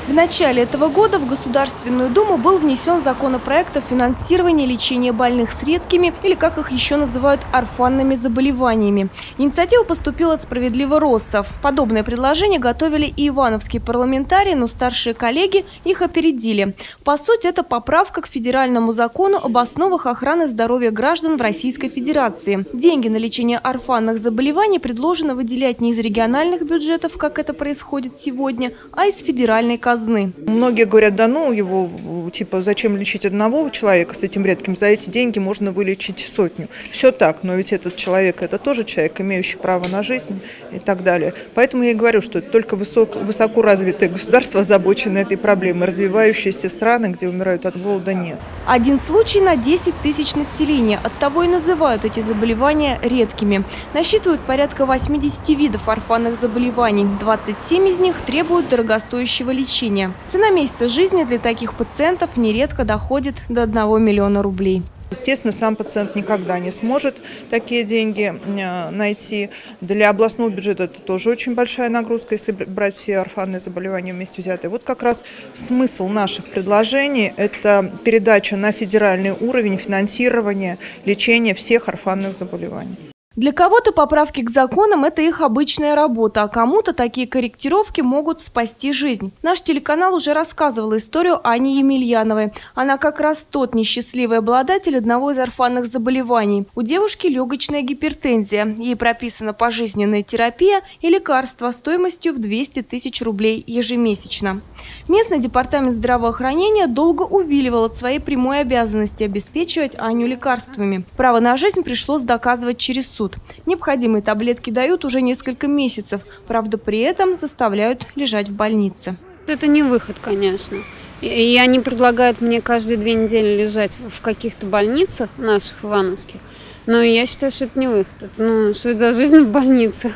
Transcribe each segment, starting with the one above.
В начале этого года в Государственную Думу был внесен законопроект о финансировании лечения больных с редкими, или как их еще называют, орфанными заболеваниями. Инициатива поступила от «Справедливо Россов». Подобное предложение готовили и ивановские парламентарии, но старшие коллеги их опередили. По сути, это поправка к федеральному закону об основах охраны здоровья граждан в Российской Федерации. Деньги на лечение орфанных заболеваний предложено выделять не из региональных бюджетов, как это происходит сегодня, а из федеральной казны. Многие говорят, да ну его, типа, зачем лечить одного человека с этим редким, за эти деньги можно вылечить сотню. Все так, но ведь этот человек, это тоже человек, имеющий право на жизнь и так далее. Поэтому я и говорю, что только высоко развитые государства озабочены этой проблемой, развивающиеся страны, где умирают от голода, нет. Один случай на 10 тысяч населения. Оттого и называют эти заболевания редкими. Насчитывают порядка 80 видов орфанных заболеваний. 27 из них требуют дорогостоящего лечения. Цена месяца жизни для таких пациентов нередко доходит до 1 миллиона рублей. Естественно, сам пациент никогда не сможет такие деньги найти. Для областного бюджета это тоже очень большая нагрузка, если брать все орфанные заболевания вместе взятые. Вот как раз смысл наших предложений – это передача на федеральный уровень финансирования лечения всех орфанных заболеваний. Для кого-то поправки к законам – это их обычная работа, а кому-то такие корректировки могут спасти жизнь. Наш телеканал уже рассказывал историю Ани Емельяновой. Она как раз тот несчастливый обладатель одного из орфанных заболеваний. У девушки легочная гипертензия. Ей прописана пожизненная терапия и лекарства стоимостью в 200 тысяч рублей ежемесячно. Местный департамент здравоохранения долго увиливал от своей прямой обязанности обеспечивать Аню лекарствами. Право на жизнь пришлось доказывать через суд. Необходимые таблетки дают уже несколько месяцев. Правда, при этом заставляют лежать в больнице. Это не выход, конечно. И они предлагают мне каждые 2 недели лежать в каких-то больницах наших ивановских. Но я считаю, что это не выход. Что это жизнь в больнице.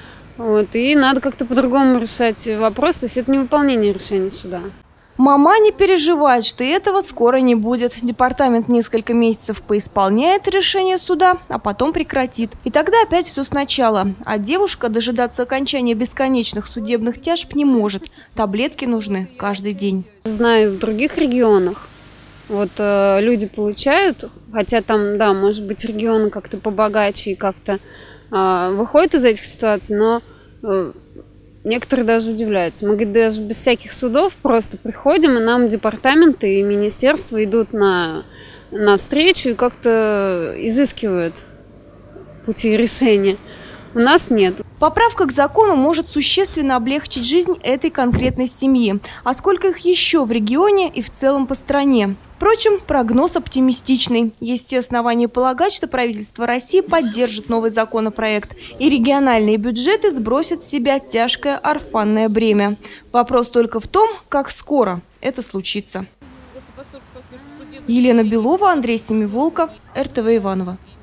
И надо как-то по-другому решать вопрос. То есть это не выполнение решения суда. Мама не переживает, что этого скоро не будет. Департамент несколько месяцев поисполняет решение суда, а потом прекратит. И тогда опять все сначала. А девушка дожидаться окончания бесконечных судебных тяжб не может. Таблетки нужны каждый день. Знаю, в других регионах люди получают, хотя там, да, может быть, регионы как-то побогаче и как-то выходят из этих ситуаций, но некоторые даже удивляются. Мы, говорит, даже без всяких судов просто приходим, и нам департаменты и министерства идут на встречу и как-то изыскивают пути решения. У нас нет. Поправка к закону может существенно облегчить жизнь этой конкретной семьи. А сколько их еще в регионе и в целом по стране? Впрочем, прогноз оптимистичный. Есть все основания полагать, что правительство России поддержит новый законопроект, и региональные бюджеты сбросят с себя тяжкое орфанное бремя. Вопрос только в том, как скоро это случится. Елена Белова, Андрей Семиволков, РТВ Иваново.